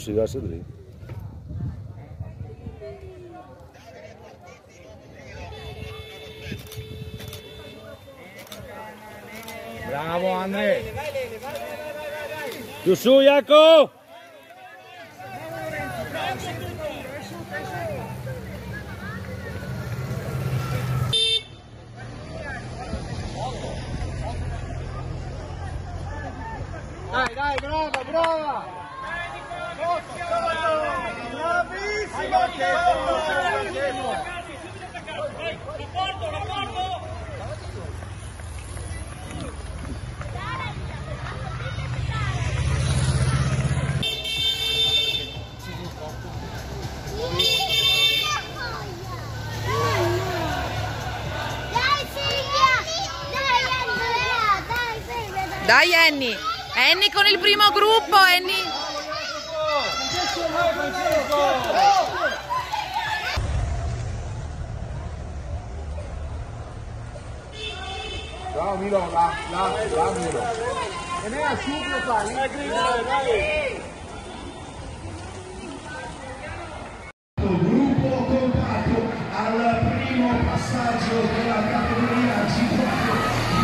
si versa lì. Bravo Andre! Più su Jaco! Dai, dai, brava, brava! Bravissimo! Lo porto! Dai Annie! Annie con il primo gruppo, Annie! Bravo Milo, là Milo! E ne ha subito fai! Dai! Gruppo compatto al primo passaggio della categoria G4.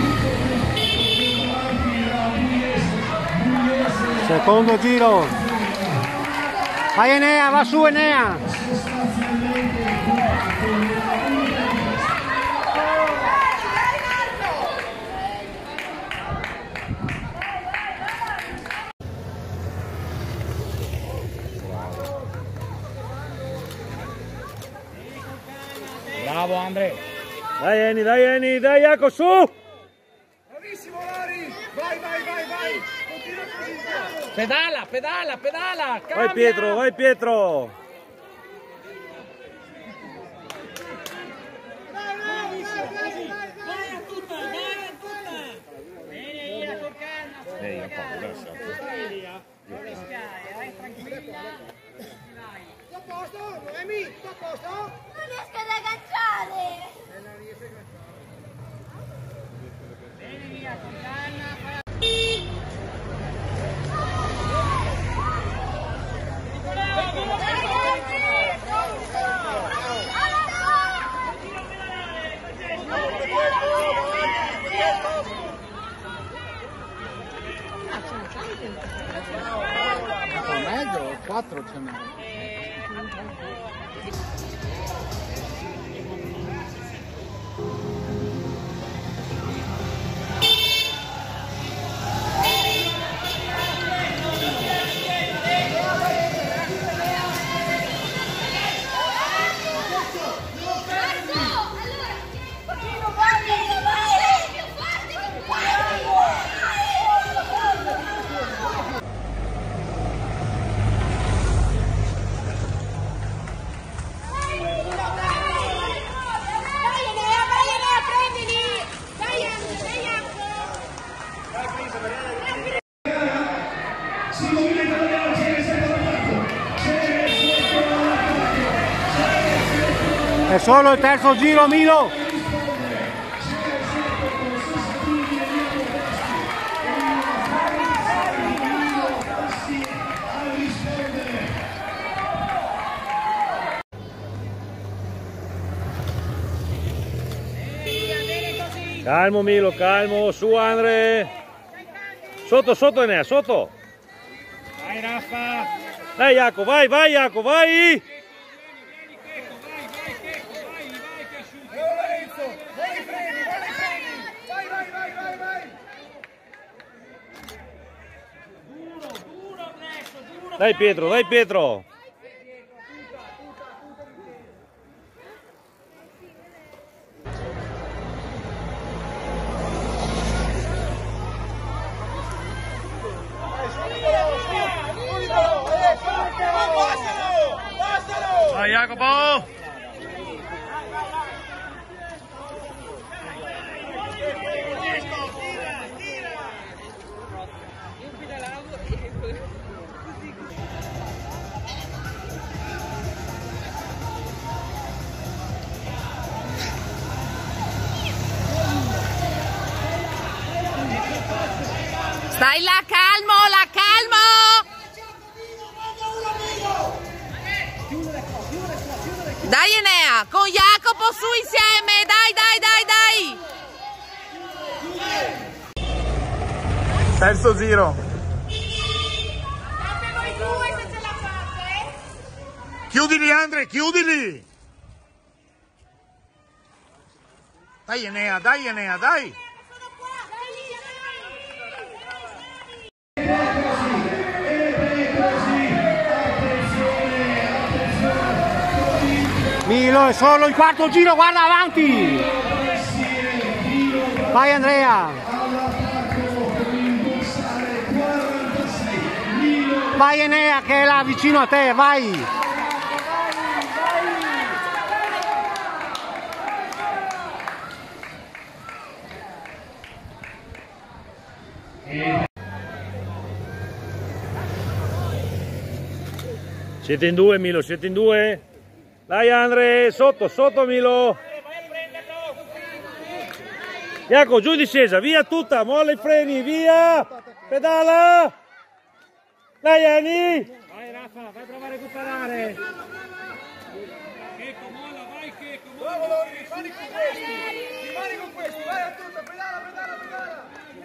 Secondo giro. Vai Enea, va su Enea. Bravo Andre! Dai Eni, dai Jaco, su! Bravissimo Lari! Vai! Continua così! Pedala! Cambia. Vai Pietro! Ehi, un po' adesso. Sto a posto? Noemi? Sto a posto? Non riesco ad agganciare! Vieni via, con calma! Mezzo, 4 ce n'è. È solo il terzo giro, Milo. Calmo Milo, calmo, su Andre! Sotto Enea, sotto! Vai Raffa! Dai Jaco, vai Jaco, vai! Dai Pietro! Vai Jacopo! Stai là, calmo, là, calmo! Dai Enea, con Jacopo su insieme, dai, dai, dai, dai. Terzo giro. Chiudili Andre, chiudili. Dai Enea, dai Enea, dai. Milo, è solo il quarto giro, guarda avanti! Vai Andrea! Vai Enea che è là vicino a te, vai! Siete in due Milo, siete in due? Dai Andre, sotto, sotto Milo! Jaco, giù in discesa, via tutta, molla i freni, via! Pedala! Dai Eni! Vai Rafa, vai a provare a recuperare! Checco, molla, vai Checco, molla! Bravo Lori, rimani con questi, vai a tutto, pedala, pedala, pedala!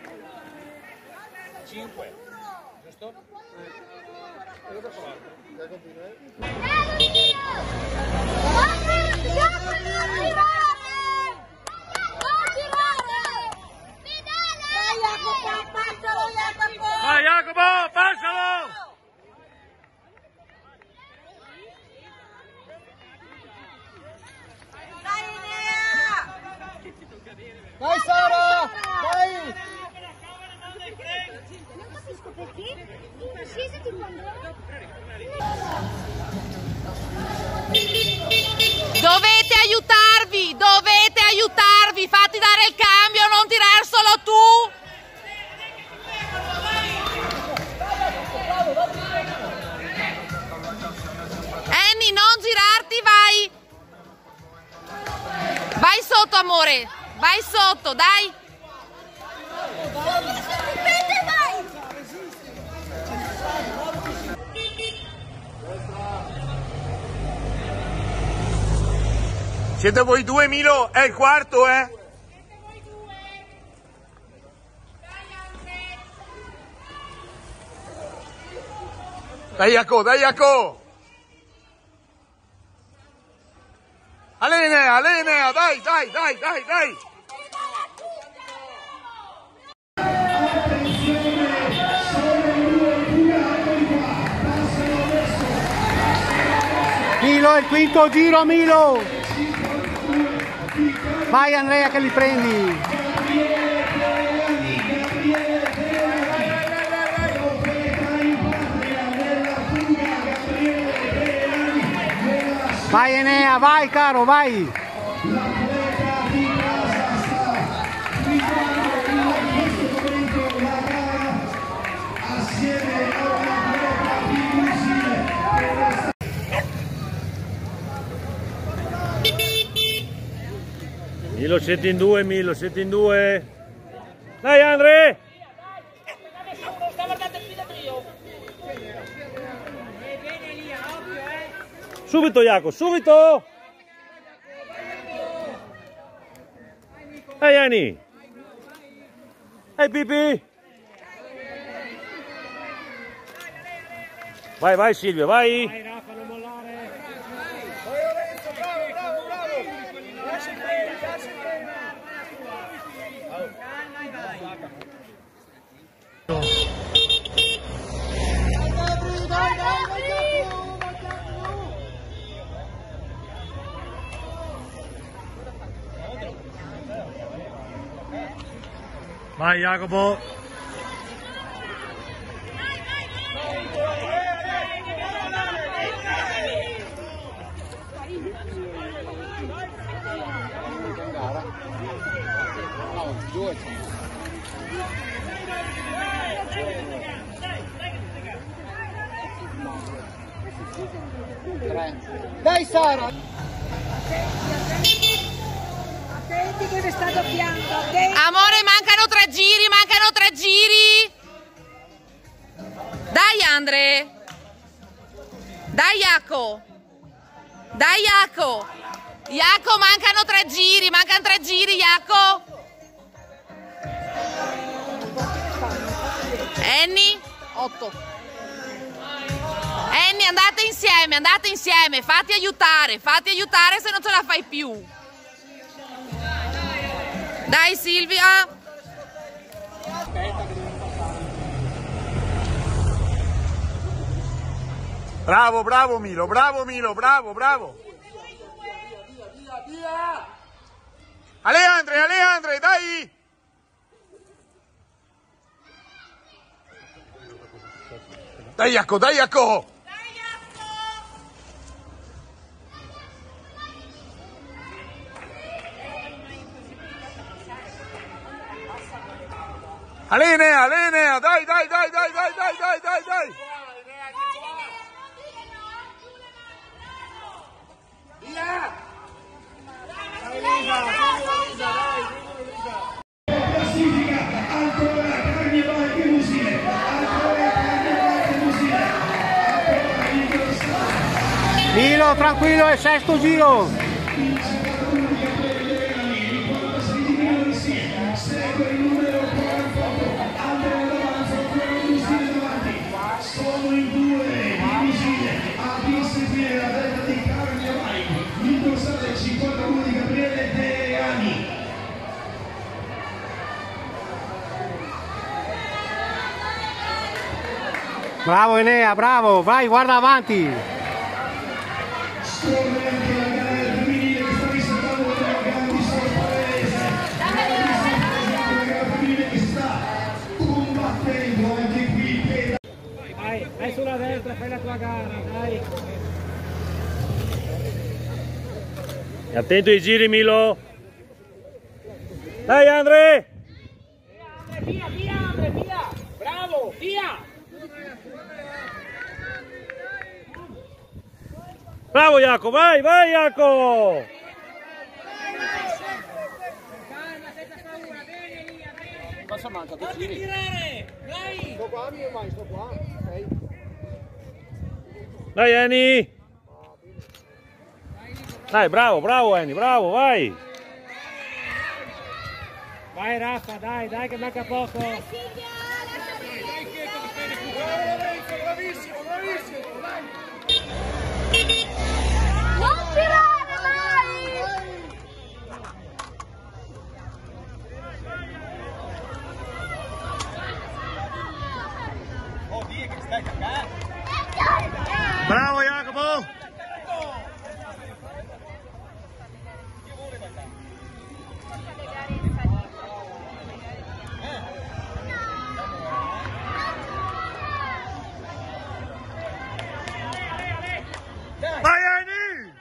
5, giusto? Vai Jacopo, passalo! Dai Sara, dai! Non capisco perché in discesa ti mandano. Dovete aiutarvi, fatti dare il cambio, non tirare solo tu. Annie, non girarti, vai. Vai sotto, amore, vai sotto, dai. Siete voi due Milo? È il quarto, eh? Dai Jaco, dai Jaco! Allenea, allenea, dai, dai, dai, dai, dai! Milo, il quinto giro Milo! Vai Andrea che li prendi! Vai Enea, vai caro, vai! Milo, siete in due, Milo, siete in due. Dai Andre! Subito Jaco, subito! Dai Ani! Dai Pipi! Vai, vai Silvia, vai! Vai Rafa, non mollare! Vai Jacopo! Dai Sara! Attenti che vi sta doppiando, attenti. Amore, mancano 3 giri, mancano 3 giri. Dai Andre. Dai Jaco. Dai Jaco! Jaco, mancano 3 giri, mancano 3 giri, Jaco! Annie? 8. Annie, andate insieme, fatti aiutare se non ce la fai più. Dai Silvia! Bravo, bravo Milo, bravo Milo, bravo, bravo. Ale, dai! Dai Jaco, dai Jaco! Enea, dai! Classifica ancora Carni Banche Musile, Milo, tranquillo, è 6° giro. segue il numero 48, Andrea Davanzo, Musile davanti, sono in 2 di Musile, a inseguire la testa di Carni Banche, in dorsale 51 di Gabriele Deani. Bravo Enea, bravo, vai, guarda avanti. Scorre anche la gara del femminile che sta riservando delle grandi sorprese. La gara femminile che sta combattendo anche qui. Vai sulla destra, fai la tua gara, dai. Attento ai giri, Milo. Dai, Andre! Via, Andre, via! Bravo, via! Bravo, Jaco, vai, Jaco! Cosa manca? 2 giri. Tirare! Vai! Sto qua, mio mai, sto qua. Ok. Dai, Annie! Dai, bravo, Annie, bravo, vai! Vai Raffa, dai, che manca poco. Bravissimo, dai. Non tirare mai! Oh, Dio, che stai cagando. Bravo Jacopo! Vai Annie!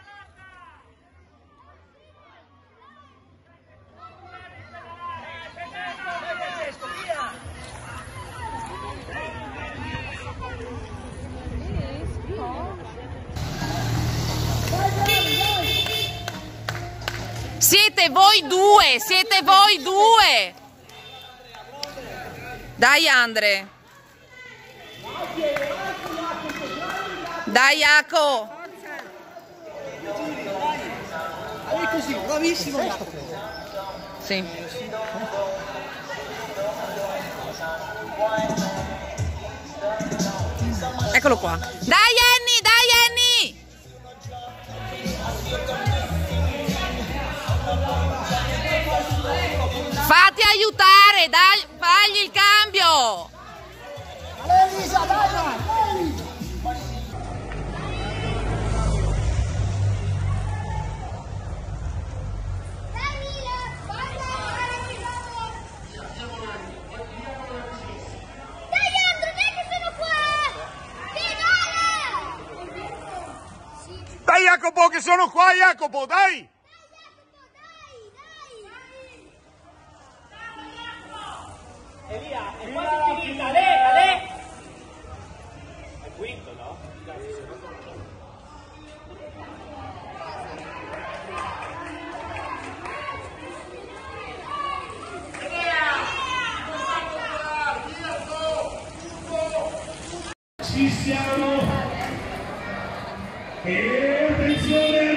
Siete voi due! Dai Andre! Dai Jaco! Vai così, bravissimo. Sì. Eccolo qua. Dai Annie, dai Annie! Fatti aiutare, dai, fagli il cambio! Elisa, dai! Dai Jacopo che sono qua Jacopo, dai! Elia, è quasi finita, Ale! È quinto, no? Ci siamo! E attenzione!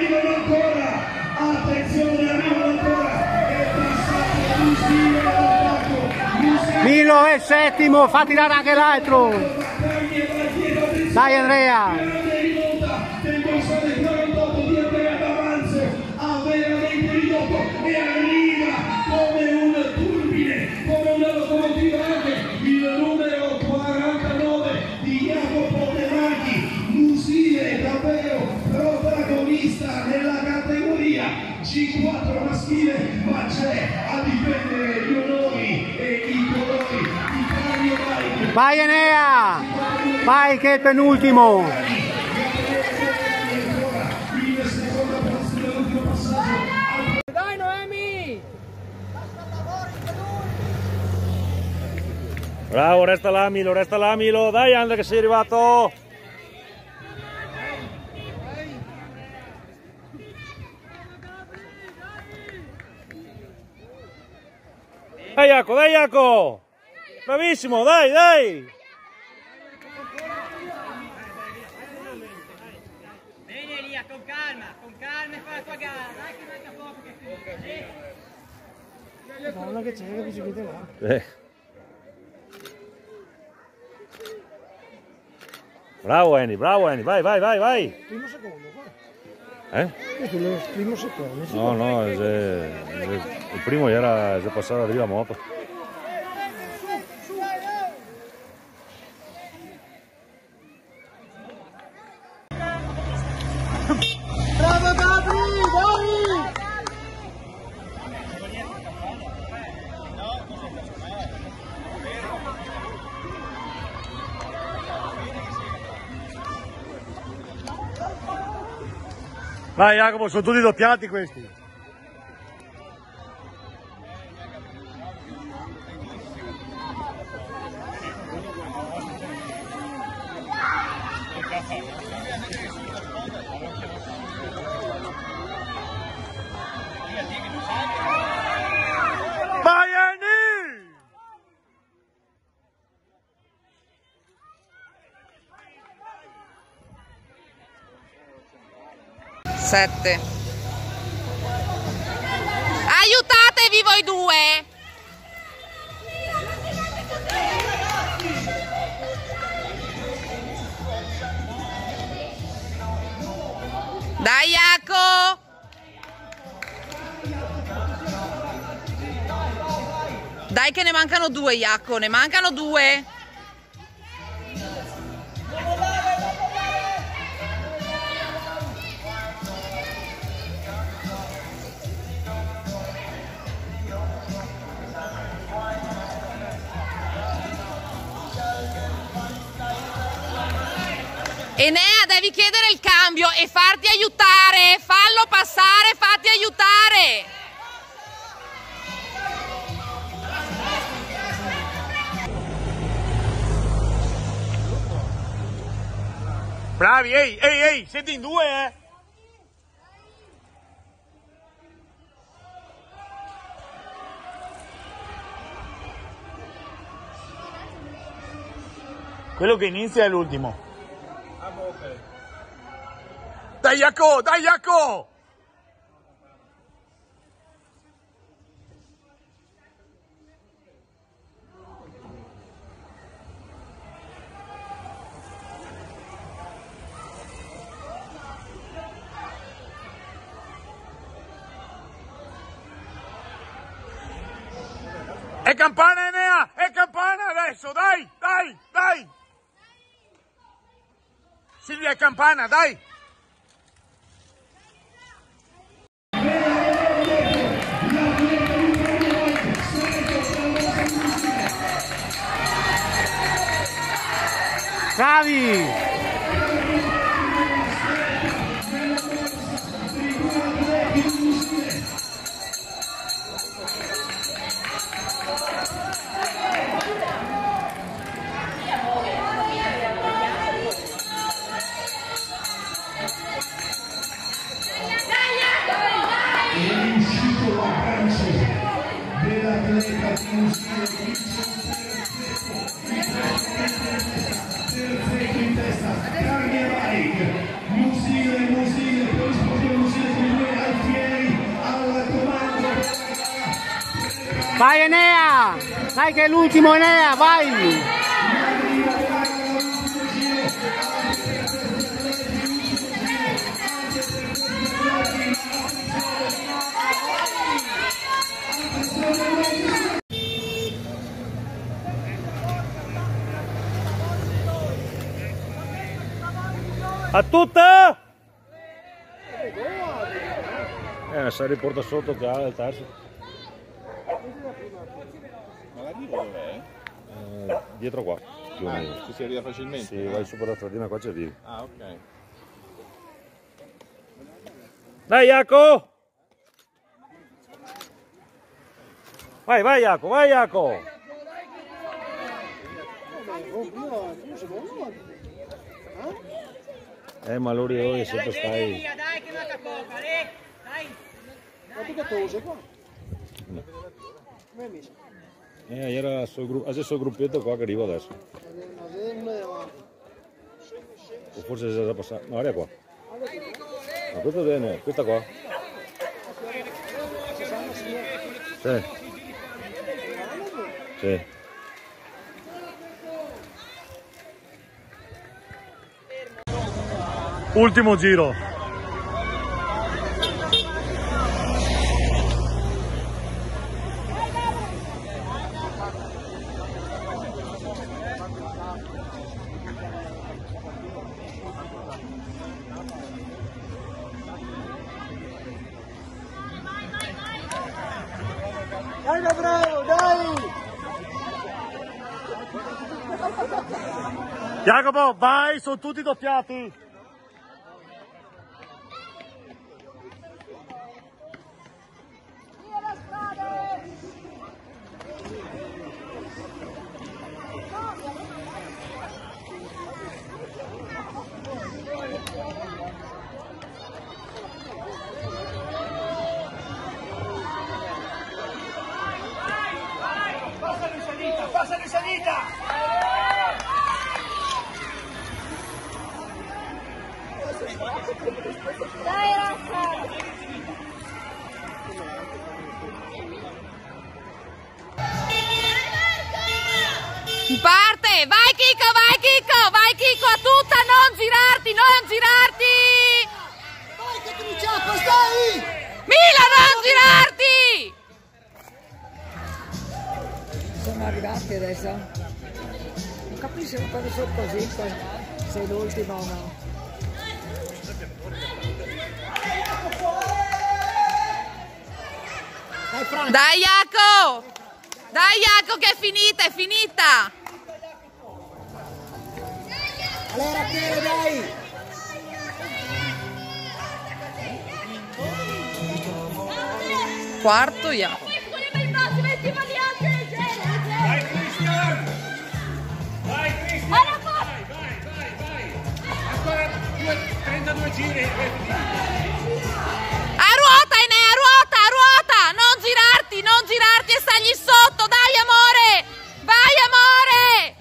Tranquillo, è il settimo, fa tirare anche l'altro. Dai Andrea. E arriva come un turbine, come una locomotiva anche il numero 49 di Jacopo De Marchi, Musile davvero protagonista nella categoria G4 maschile, ma c'è a difendere gli onori e i colori di Carmio Bike. Vai Enea, vai che è il penultimo. Bravo, resta l'Amilo, dai Andre che sei arrivato! Dai Jaco! Bravissimo, dai! Bene Elia, con calma e fai la tua gara, dai che manca poco che finisce. Madonna che c'è, che bicicletta là. Bravo Eni, vai! Primo secondo, qua. Questo è il primo secondo. No, il primo era già passato a arriva moto. Bravo Gabri, dai! Vai Jacopo, sono tutti doppiati questi. Vai Eni! 7. Aiutatevi voi due! Dai Jaco! Dai che ne mancano 2 Jaco, ne mancano 2! Enea, devi chiedere il cambio e farti aiutare, fallo passare, fatti aiutare. Bravi, ehi, siete in 2, Quello che inizia è l'ultimo. Dai Jaco! È campana Enea! È campana adesso! Dai! Silvia è campana, dai! Bravi! Vai Enea! Dai che è l'ultimo Enea, vai! A tutta! Se riporta sotto che ha il terzo. Ma l'arrivo dov'è? Dietro qua, più o meno. Ci si arriva facilmente? Sì, vai su per la stradina qua ci arrivi. Ah, ok. Dai Jaco! Vai, vai Jaco, vai Jaco! Ma lui sempre stai... Dai che manca poco, dai! Ma tu che tu sei qua? No. Come hai messo? Era adesso il gruppetto qua che arriva adesso. O forse si è già passato. No, era qua. Ma questo è bene, questa qua. Sì. Sì. Ultimo giro. Dai bravo, dai! Jacopo, vai, sono tutti doppiati. Passa di salita! Dai Rocco! Parte! Vai Chico, vai Chico! Vai Chico a tutta! Non girarti, non girarti! Dai che trucciato, stai! Mila, non girarti! Sono arrivati adesso? Non capisco quando sono così, poi sei l'ultimo o no? Dai Franco! Dai Jaco! Dai Jaco che è finita, è finita! Allora Piero, dai! Quarto Jaco. Vai Cristian! Vai Cristian! Vai! Ancora 32 giri! A ruota Enea, a ruota! Non girarti e stagli sotto! Dai amore! Vai amore!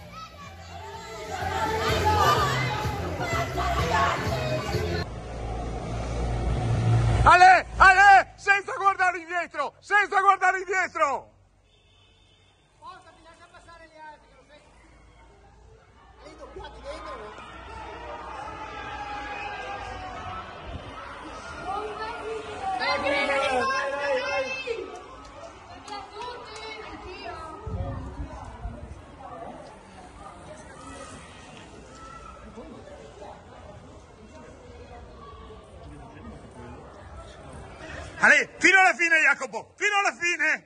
Ale! Senza guardare indietro! Senza guardare indietro! Forza, ti lascia passare gli altri, che lo sei. Lì doppiati dentro. Ale, fino alla fine Jacopo! Fino alla fine!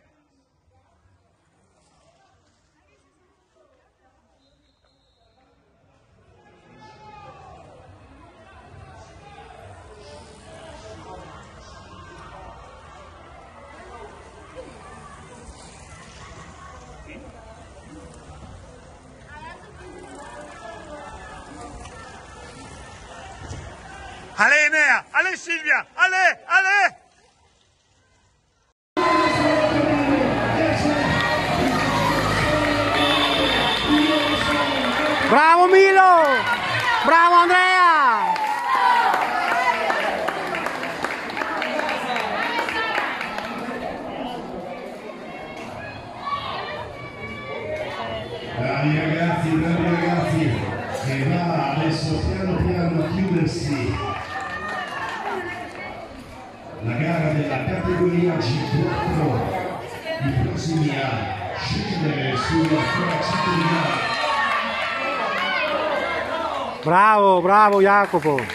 Ale Enea! Ale Silvia! Ale! Bravo Milo! Bravo Andrea! la gara della categoria G4, i prossimi a scendere sulla classifica. Bravo, bravo Jacopo.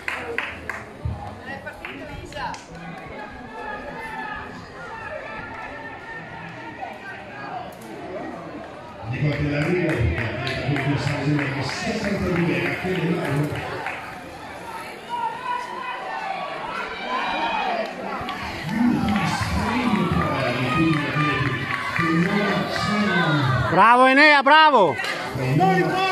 Di quanto l'arrivo, la conversazione è 62 a Chiedemano. Bravo Enea, bravo! Non